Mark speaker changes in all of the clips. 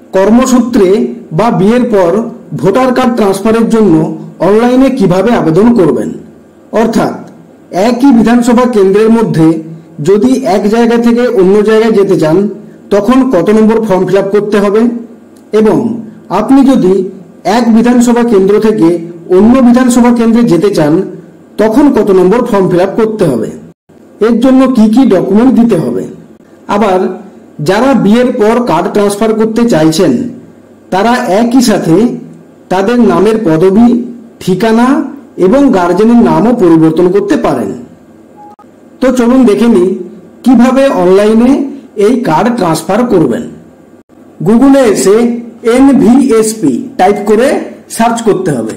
Speaker 1: কর্মসূত্রে বা বিয়ের পর ভোটার কার্ড ট্রান্সফারের জন্য অনলাইনে কিভাবে আবেদন করবেন, অর্থাৎ একই বিধানসভা কেন্দ্রের মধ্যে যদি এক জায়গা থেকে অন্য জায়গায় যেতে চান তখন কত নম্বর ফর্ম ফিল আপ করতে হবে, এবং আপনি যদি এক বিধানসভা কেন্দ্র থেকে অন্য বিধানসভা কেন্দ্রে যেতে চান তখন কত নম্বর ফর্ম ফিল আপ করতে হবে, এর জন্য কি কি ডকুমেন্ট দিতে হবে। আবার যারা বিয়ের পর কার্ড ট্রান্সফার করতে চাইছেন তারা একই সাথে তাদের নামের পদবি, ঠিকানা এবং গার্জেনের নামও পরিবর্তন করতে পারেন। তো চলুন দেখে নিই কিভাবে অনলাইনে এই কার্ড ট্রান্সফার করবেন। গুগলে এসে এনভিএসপি টাইপ করে সার্চ করতে হবে।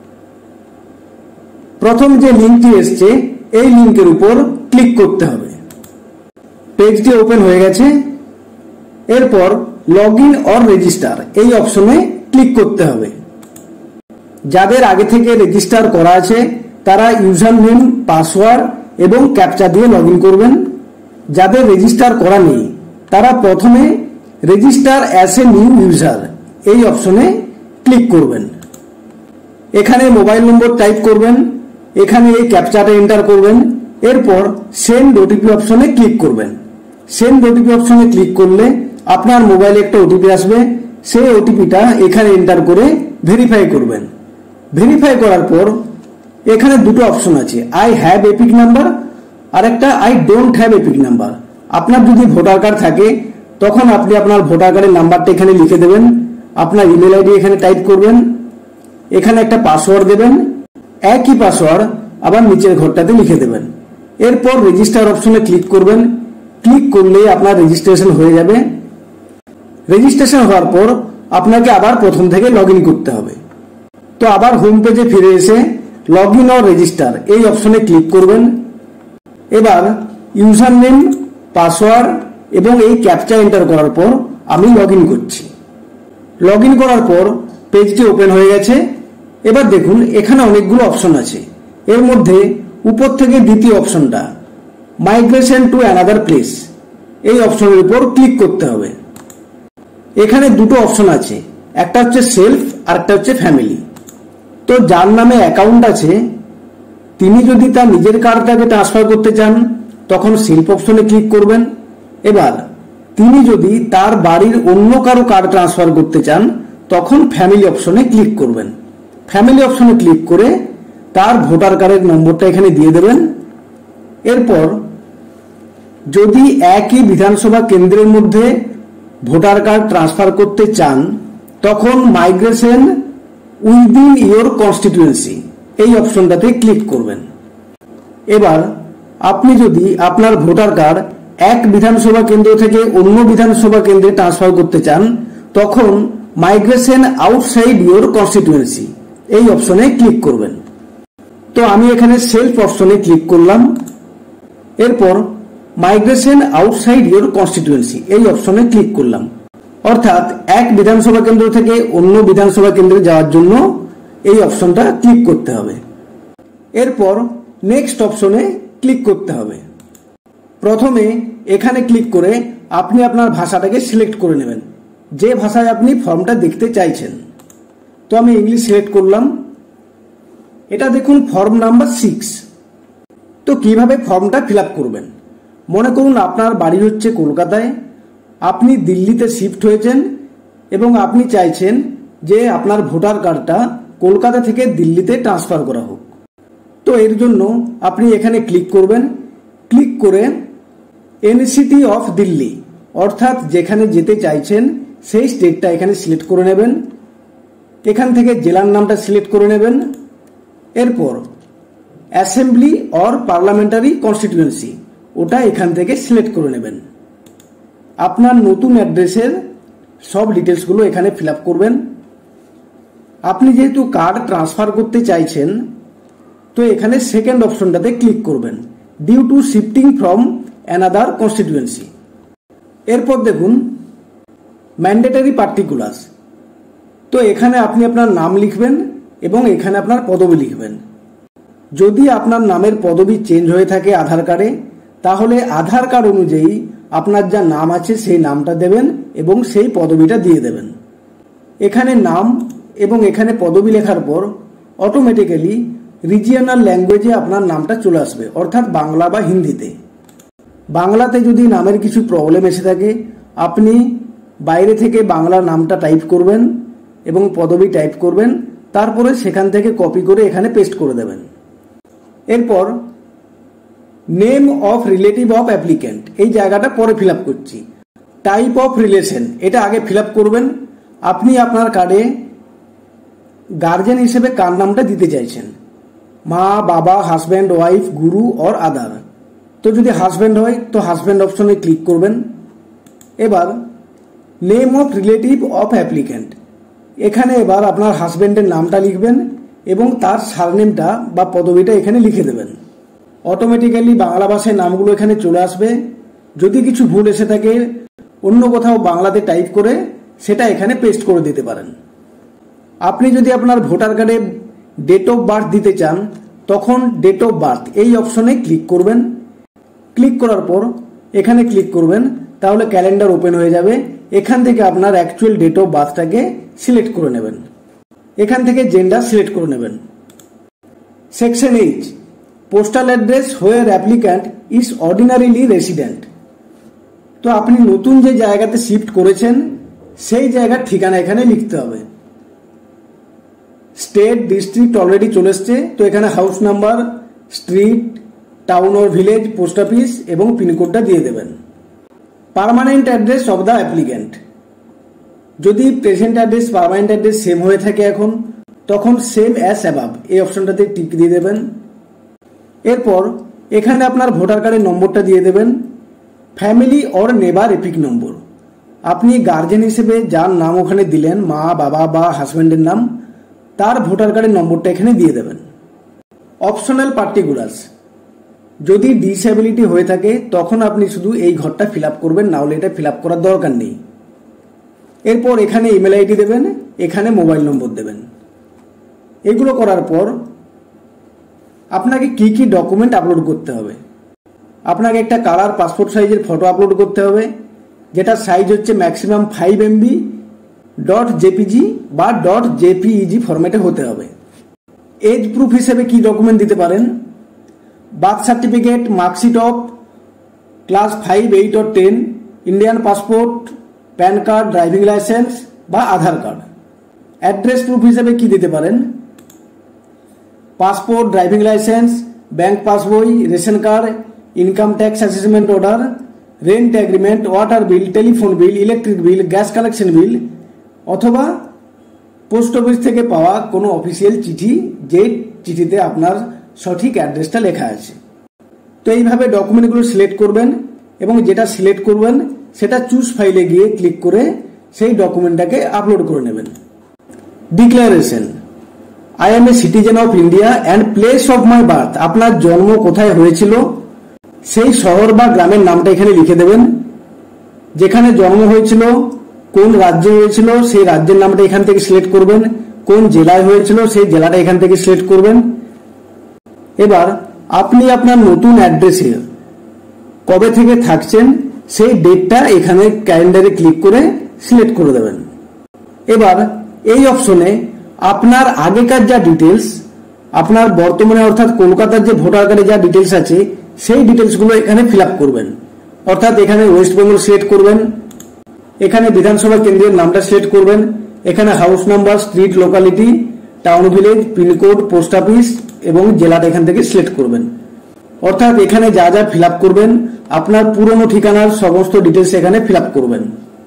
Speaker 1: প্রথম যে লিঙ্কটি এসছে এই লিঙ্কের উপর ক্লিক করতে হবে। পেজটি ওপেন হয়ে গেছে। এরপর লগ ইন অর রেজিস্টার এই অপশনে ক্লিক করতে হবে। যাদের আগে থেকে রেজিস্টার করা আছে তারা ইউজার নেম, পাসওয়ার্ড এবং ক্যাপচা দিয়ে লগ ইন করবেন। যাদের রেজিস্টার করা নেই তারা প্রথমে register as a new user এই অপশনে ক্লিক করবেন। এখানে মোবাইল নম্বর টাইপ করবেন, এখানে এই ক্যাপচাটা এন্টার করবেন। এরপর সেন্ড ওটিপি অপশনে ক্লিক করবেন। সেন্ড ওটিপি অপশনে ক্লিক করলে আপনার মোবাইলে একটা ওটিপি আসবে, সেই ওটিপিটা এখানে এন্টার করে ভেরিফাই করবেন। ভেরিফাই করার পর এখানে দুটো অপশন আছে, আই হ্যাভ এপিক নাম্বার আর একটা I don't have EPIC number. আপনার যদি ভোটার কার্ড থাকে তখন আপনি আপনার ভোটার কার্ডের নাম্বারটা এখানে লিখে দেবেন, আপনার ইমেল আইডি এখানে টাইপ করবেন, এখানে একটা পাসওয়ার্ড দেবেন, একই পাসওয়ার্ড আবার নিচের ঘরটাতে লিখে দেবেন। এরপর রেজিস্টার অপশনে ক্লিক করবেন। ক্লিক করলে আপনার রেজিস্ট্রেশন হয়ে যাবে। রেজিস্ট্রেশন হওয়ার পর আপনাকে আবার প্রথম থেকে লগ ইন করতে হবে। তো আবার হোম পেজে ফিরে এসে লগ ইন অর রেজিস্টার এই অপশনে ক্লিক করবেন। এবার ইউজার নেম, পাসওয়ার্ড এবং এই ক্যাপচা এন্টার করার পর আমি লগ ইন করছি। লগ ইন করার পর পেজটি ওপেন হয়ে গেছে। এবার দেখুন এখানে অনেকগুলো অপশন আছে। এর মধ্যে উপর থেকে দ্বিতীয় অপশনটা মাইগ্রেশন টু অ্যানাদার প্লেস এই অপশনের উপর ক্লিক করতে হবে। এখানে দুটো অপশন আছে, একটা হচ্ছে সেলফ আর একটা হচ্ছে ফ্যামিলি। তো যার নামে অ্যাকাউন্ট আছে তিনি যদি তার নিজের কার্ডটাকে ট্রান্সফার করতে চান তখন সেলফ অপশনে ক্লিক করবেন। এবার তিনি যদি তার বাড়ির অন্য কারো কার্ড ট্রান্সফার করতে চান তখন ফ্যামিলি অপশনে ক্লিক করবেন। ফ্যামিলি অপশনে ক্লিক করে তার ভোটার কার্ডের নম্বরটা এখানে দিয়ে দেবেন। এরপর যদি একই বিধানসভা কেন্দ্রের মধ্যে ভোটার কার্ড ট্রান্সফার করতে চান তখন মাইগ্রেশন উইদিন ইয়োর কনস্টিটিউয়েন্সি এই অপশনটাতে ক্লিক করবেন। এবার আপনি যদি আপনার ভোটার কার্ড এক বিধানসভা কেন্দ্র থেকে অন্য বিধানসভা কেন্দ্রে ট্রান্সফার করতে চান তখন মাইগ্রেশন আউটসাইড ইয়োর কনস্টিটিউয়েন্সি এই অপশনে ক্লিক করবেন। তো আমি এখানে সেলফ অপশনে ক্লিক করলাম। এরপর মাইগ্রেশন আউটসাইড ইয়োর কনস্টিটিউয়েন্সি এই অপশনে ক্লিক করলাম, অর্থাৎ এক বিধানসভা কেন্দ্র থেকে অন্য বিধানসভা কেন্দ্রে যাওয়ার জন্য এই অপশনটা ক্লিক করতে হবে। এরপর নেক্সট অপশনে ক্লিক করতে হবে। প্রথমে এখানে ক্লিক করে আপনি আপনার ভাষাটাকে সিলেক্ট করে নেবেন, যে ভাষায় আপনি ফর্মটা দেখতে চাইছেন। তো আমি ইংলিশ সিলেক্ট করলাম। এটা দেখুন ফর্ম নাম্বার 6। তো কিভাবে ফর্মটা ফিল আপ করবেন, মনে করুন আপনার বাড়ি হচ্ছে কলকাতায়, আপনি দিল্লিতে শিফট হয়েছেন এবং আপনি চাইছেন যে আপনার ভোটার কার্ডটা কলকাতা থেকে দিল্লিতে ট্রান্সফার করা হোক। তো এর জন্য আপনি এখানে ক্লিক করবেন। ক্লিক করে এনসিটি অফ দিল্লি অর্থাৎ যেখানে যেতে চাইছেন সেই স্টেটটা এখানে সিলেক্ট করে নেবেন। এখান থেকে জেলার নামটা সিলেক্ট করে নেবেন। এরপর অ্যাসেম্বলি অর পার্লামেন্টারি কনস্টিটিউয়েন্সি ওটা এখান থেকে সিলেক্ট করে নেবেন। আপনার নতুন অ্যাড্রেসের সব ডিটেলসগুলো এখানে ফিল আপ করবেন। আপনি যেহেতু কার্ড ট্রান্সফার করতে চাইছেন তো এখানে সেকেন্ড অপশনটাতে ক্লিক করবেন, due to shifting from another constituency. এরপর দেখুন ম্যান্ডেটরি পার্টিকুলার্স। তো এখানে আপনি আপনার নাম লিখবেন এবং এখানে আপনার পদবি লিখবেন। যদি আপনার নামের পদবি চেঞ্জ হয়ে থাকে আধার কার্ডে তাহলে আধার কার্ড অনুযায়ী আপনার যা নাম আছে সেই নামটা দেবেন এবং সেই পদবিটা দিয়ে দেবেন। এখানে নাম এবং এখানে পদবি লেখার পর অটোমেটিক্যালি রিজিয়নাল ল্যাঙ্গুয়েজে আপনার নামটা চলে আসবে, অর্থাৎ বাংলা বা হিন্দিতে। বাংলাতে যদি নামের কিছু প্রবলেম এসে থাকে, আপনি বাইরে থেকে বাংলা নামটা টাইপ করবেন এবং পদবি টাইপ করবেন, তারপরে সেখান থেকে কপি করে এখানে পেস্ট করে দেবেন। এরপর name of relative of applicant, এই জায়গাটা পরে ফিল আপ করছি। টাইপ অফ রিলেশন, এটা আগে ফিল আপ করবেন। আপনি আপনার কার্ডে গার্জেন হিসেবে কার নামটা দিতে চাইছেন, মা, বাবা, husband, wife, guru or other. তো যদি হাজব্যান্ড হয় তো হাজব্যান্ড অপশনে ক্লিক করবেন। এবার name of relative of applicant, এখানে এবার আপনার হাজব্যান্ডের নামটা লিখবেন এবং তার সারনেমটা বা পদবিটা এখানে লিখে দেবেন। অটোমেটিক্যালি বাংলা ভাষায় নামগুলো এখানে চলে আসবে। যদি কিছু ভুল এসে থাকে অন্য কোথাও বাংলাতে টাইপ করে সেটা এখানে পেস্ট করে দিতে পারেন। আপনি যদি আপনার ভোটার কার্ডে ডেট অফ বার্থ দিতে চান তখন ডেট অফ বার্থ এই অপশনে ক্লিক করবেন। ক্লিক করার পর এখানে ক্লিক করবেন, তাহলে ক্যালেন্ডার ওপেন হয়ে যাবে। এখান থেকে আপনার অ্যাকচুয়াল ডেট অফ বার্থটাকে সিলেক্ট করে নেবেন। এখান থেকে জেন্ডার সিলেক্ট করে নেবেন। Section H, postal address where applicant is ordinarily resident. তো আপনি নতুন যে জায়গাতে শিফট করেছেন সেই জায়গার ঠিকানা এখানে লিখতে হবে। স্টেট, ডিস্ট্রিক্ট অলরেডি চলে এসছে, তো এখানে house number, street, town or village, post office এবং পিনকোডটা দিয়ে দেবেন। Permanent address of the applicant, যদি present address permanent address same হয়ে থাকে এখন, তখন সেম অ্যাজ অ্যাবাভ এই অপশনটাতে টিক দিয়ে দেবেন। এরপর এখানে আপনার ভোটার কার্ডের নম্বরটা দিয়ে দেবেন। Family or neighbour EPIC number, আপনি গার্জেন হিসেবে যার নাম ওখানে দিলেন, মা, বাবা বা হাজব্যান্ডের নাম, তার ভোটার কার্ডের নম্বরটা এখানে দিয়ে দেবেন। অপশনাল পার্টিকুলার্স, যদি ডিসএবিলিটি হয়ে থাকে তখন আপনি শুধু এই ঘরটা ফিল আপ করবেন, না হলে এটা ফিল আপ করার দরকার নেই। এরপর এখানে ইমেল আইডি দেবেন, এখানে মোবাইল নম্বর দেবেন। এগুলো করার পর আপনাকে কি কি ডকুমেন্ট আপলোড করতে হবে। আপনাকে একটা কালার পাসপোর্ট সাইজের ফটো আপলোড করতে হবে, যেটা সাইজ হচ্ছে ম্যাক্সিমাম 5 MB .jpg বা .jpeg ফরম্যাটে হতে হবে। এজ প্রুফ হিসেবে কি ডকুমেন্ট দিতে পারেন, birth certificate, marksheet of class 5, 8 or 10, Indian passport, PAN card, driving licence বা আধার কার্ড। অ্যাড্রেস প্রুফ হিসেবে কি দিতে পারেন, passport, driving licence, bank passbook, ration card, income tax assessment order, rent agreement, water bill, telephone bill, electric bill, gas collection bill, অথবা post office থেকে পাওয়া কোনো official চিঠি, যে চিঠিতে আপনার সঠিক অ্যাড্রেসটা লেখা আছে। তো এইভাবে ডকুমেন্টগুলো সিলেক্ট করবেন এবং যেটা সিলেক্ট করবেন সেটা চুজ ফাইলে গিয়ে ক্লিক করে সেই ডকুমেন্টটাকে আপলোড করে নেবেন। Declaration, I am a citizen of India and place of my birth, আপনার জন্ম কোথায় হয়েছিল সেই শহর বা গ্রামের নামটা এখানে লিখে দেবেন। যেখানে জন্ম হয়েছিল, কোন রাজ্যে হয়েছিল সেই রাজ্যের নামটা এখান থেকে সিলেক্ট করবেন। কোন জেলায় হয়েছিল সেই জেলাটা এখান থেকে সিলেক্ট করবেন। এবার আপনি আপনার নতুন অ্যাড্রেসে কবে থেকে থাকছেন সেই ডেটটা এখানে ক্যালেন্ডারে ক্লিক করে সিলেক্ট করে দেবেন। এবার এই অপশনে আপনার আগেকার যা ডিটেলস, আপনার বর্তমানে অর্থাৎ কলকাতার যে ভোটার কার্ডে যা ডিটেলস আছে সেই ডিটেলসগুলো এখানে ফিল আপ করবেন। অর্থাৎ এখানে ওয়েস্ট বেঙ্গল সিলেক্ট করবেন, এখানে বিধানসভা কেন্দ্রের নামটা সিলেক্ট করবেন, এখানে house number, street, locality, town, village, pincode, post office এবং জেলাটা এখান থেকে সিলেক্ট করবেন। অর্থাৎ এখানে যা যা ফিল আপ করবেন আপনার পুরনো ঠিকানার সমস্ত ডিটেলস এখানে ফিল আপ করবেন।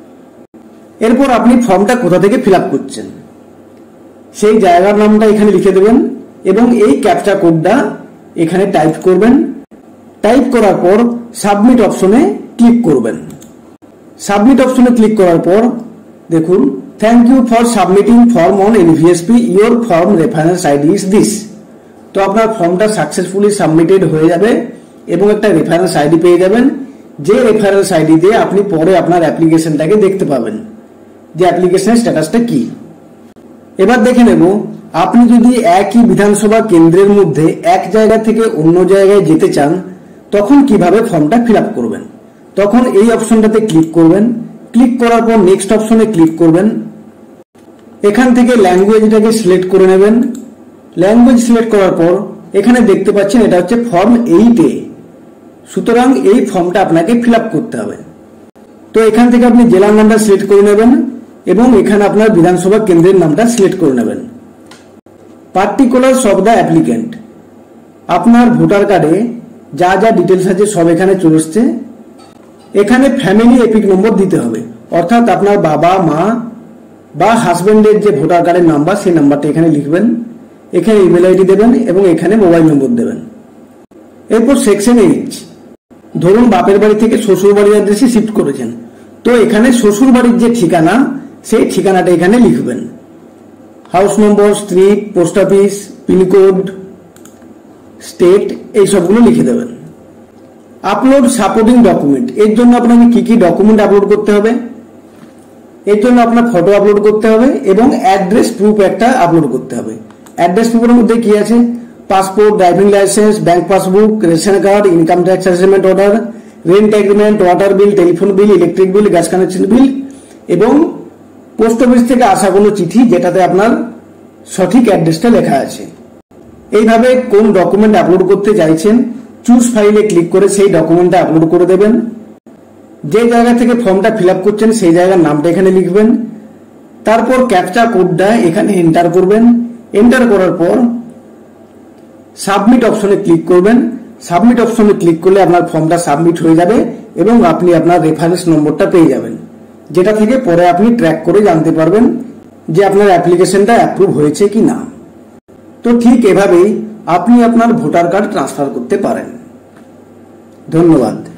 Speaker 1: এরপর আপনি ফর্মটা কোথা থেকে ফিল আপ করছেন সেই জায়গার নামটা এখানে লিখে দেবেন এবং এই ক্যাপচা কোডটা এখানে টাইপ করবেন। টাইপ করার পর সাবমিট অপশনে ক্লিক করবেন। সাবমিট অপশনে ক্লিক করার পর দেখুন, thank you for submitting form on NVSP, your form reference ID is this. তো আপনার ফর্মটা সাকসেসফুলি সাবমিটেড হয়ে যাবে এবং একটা রেফারেন্স আইডি পেয়ে যাবেন, যে রেফারেন্স আইডি দিয়ে আপনি পরে আপনার অ্যাপ্লিকেশনটাকে দেখতে পাবেন যে অ্যাপ্লিকেশনের স্ট্যাটাসটা কি। এবার দেখে নেব, আপনি যদি একই বিধানসভা কেন্দ্রের মধ্যে এক জায়গা থেকে অন্য জায়গায় যেতে চান তখন কিভাবে ফর্মটা ফিল আপ করবেন। তখন এই অপশনটাতে ক্লিক করবেন, ক্লিক করার পর নেক্সট অপশনে ক্লিক করবেন। এখান থেকে ল্যাঙ্গুয়েজটাকে সিলেক্ট করে নেবেন। ল্যাঙ্গুয়েজ সিলেক্ট করার পর এখানে দেখতে পাচ্ছেন এটা হচ্ছে ফর্ম 8A। সুতরাং এই ফর্মটা আপনাকে ফিল আপ করতে হবে। তো এখান থেকে আপনি জেলার নামটা সিলেক্ট করে নেবেন এবং এখানে আপনার বিধানসভা কেন্দ্রের নামটা সিলেক্ট করে নেবেন। পার্টিকুলারস অফ দ্য অ্যাপ্লিক্যান্ট, আপনার ভোটার কার্ডে যা যা ডিটেলস আছে সব এখানে চলে এসছে। এখানে ফ্যামিলি এপিক নম্বর দিতে হবে, অর্থাৎ আপনার বাবা মা বা হাজবেন্ডের যে ভোটার কার্ডের নাম্বার সেই নাম্বারটা এখানে লিখবেন। এখানে ইমেল আইডি দেবেন এবং এখানে মোবাইল নম্বর দেবেন। এরপর সেকশন এইচ, ধরুন বাপের বাড়ি থেকে শ্বশুর বাড়ির অ্যাড্রেসে শিফট করেছেন, তো এখানে শ্বশুর বাড়ির যে ঠিকানা সেই ঠিকানাটা এখানে লিখবেন। House number, street, post office, pincode, state এই সবগুলো লিখে দেবেন। আপলোড সাপোর্টিং ডকুমেন্ট, এর জন্য আপনাকে কি কি ডকুমেন্ট আপলোড করতে হবে? এর জন্য আপনার ফটো আপলোড করতে হবে এবং অ্যাড্রেস প্রুফ একটা আপলোড করতে হবে। অ্যাড্রেস প্রুফের মধ্যে কি আছে? Passport, driving licence, bank passbook, ration card, income tax assessment order, rent agreement, water bill, telephone bill, electric bill, gas connection bill এবং পোস্ট অফিস থেকে আসা কোনো চিঠি যেটাতে আপনার সঠিক অ্যাড্রেসটা লেখা আছে। এইভাবে কোন ডকুমেন্ট আপলোড করতে চাইছেন চুজ ফাইলে ক্লিক করে সেই ডকুমেন্টটা আপলোড করে দেবেন। যে জায়গা থেকে ফর্মটা ফিল আপ করছেন সেই জায়গার নামটা এখানে লিখবেন। তারপর ক্যাপচা কোডটা এখানে এন্টার করবেন। এন্টার করার পর সাবমিট অপশনে ক্লিক করবেন। সাবমিট অপশনে ক্লিক করলে আপনার ফর্মটা সাবমিট হয়ে যাবে এবং আপনি আপনার রেফারেন্স নম্বরটা পেয়ে যাবেন, যেটা থেকে পরে আপনি ট্র্যাক করে জানতে পারবেন যে আপনার অ্যাপ্লিকেশনটা অ্যাপ্রুভ হয়েছে কি না। তো ঠিক এভাবেই আপনি আপনার ভোটার কার্ড ট্রান্সফার করতে পারেন। ধন্যবাদ।